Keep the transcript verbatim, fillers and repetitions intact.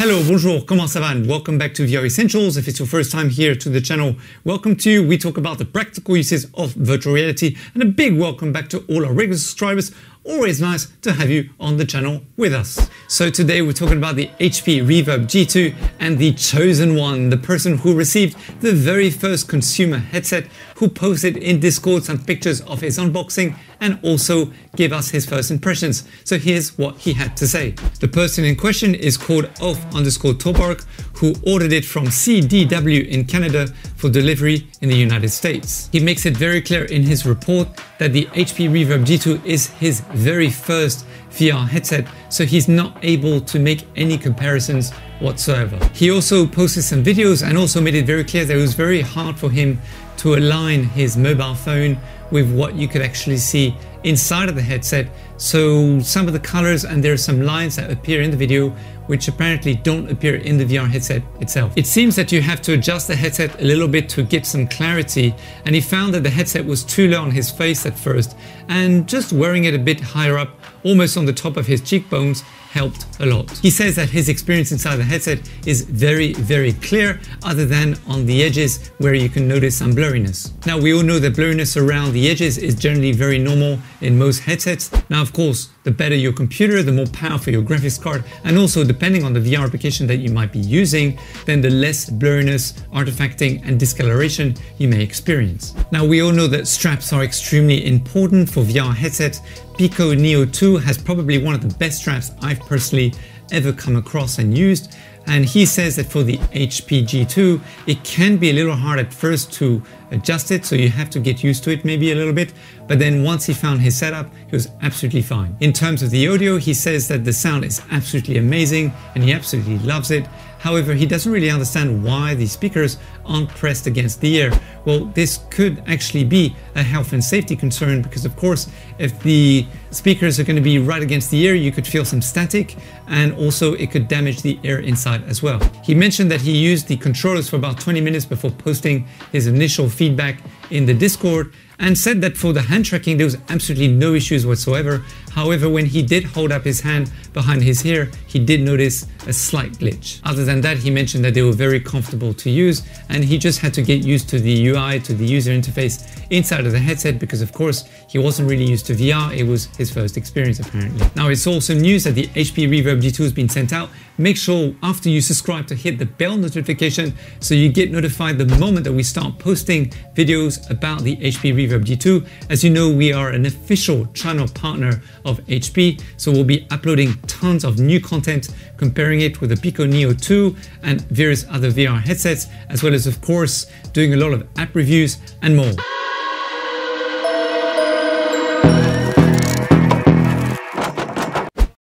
Hello, bonjour, comment ça va? And welcome back to V R Essentials. If it's your first time here to the channel, welcome to you. We talk about the practical uses of virtual reality, and a big welcome back to all our regular subscribers. Always nice to have you on the channel with us. So today we're talking about the H P Reverb G two and the chosen one, the person who received the very first consumer headset, who posted in Discord some pictures of his unboxing and also gave us his first impressions. So here's what he had to say. The person in question is called off underscore Tobark, who ordered it from C D W in Canada for delivery in the United States. He makes it very clear in his report that the H P Reverb G two is his very first V R headset, so he's not able to make any comparisons whatsoever. He also posted some videos and also made it very clear that it was very hard for him to align his mobile phone with what you could actually see inside of the headset. So some of the colors and there are some lines that appear in the video which apparently don't appear in the V R headset itself. It seems that you have to adjust the headset a little bit to get some clarity, and he found that the headset was too low on his face at first, and just wearing it a bit higher up, almost on the top of his cheekbones, helped a lot. He says that his experience inside the headset is very, very clear, other than on the edges where you can notice some blurriness. Now, we all know that blurriness around the edges is generally very normal in most headsets. Now, of course, the better your computer, the more powerful your graphics card, and also depending on the V R application that you might be using, then the less blurriness, artifacting, and discoloration you may experience. Now, we all know that straps are extremely important for V R headsets. Pico Neo two has probably one of the best straps I've personally ever come across and used. And he says that for the H P G two, it can be a little hard at first to adjust it, so you have to get used to it maybe a little bit. But then once he found his setup, he was absolutely fine. In terms of the audio, he says that the sound is absolutely amazing and he absolutely loves it. However, he doesn't really understand why the speakers aren't pressed against the ear. Well, this could actually be a health and safety concern because, of course, if the speakers are going to be right against the ear, you could feel some static, and also it could damage the ear inside as well. He mentioned that he used the controllers for about twenty minutes before posting his initial feedback in the Discord, and said that for the hand tracking there was absolutely no issues whatsoever. However, when he did hold up his hand behind his ear, he did notice a slight glitch. Other than that, he mentioned that they were very comfortable to use, and he just had to get used to the U I, to the user interface inside of the headset, because of course he wasn't really used to V R. It was his first experience apparently. Now, it's also news that the H P Reverb G two has been sent out. Make sure after you subscribe to hit the bell notification so you get notified the moment that we start posting videos about the H P Reverb G two. As you know, we are an official channel partner of H P, so we'll be uploading tons of new content comparing it with the Pico Neo two and various other V R headsets, as well as of course doing a lot of app reviews and more.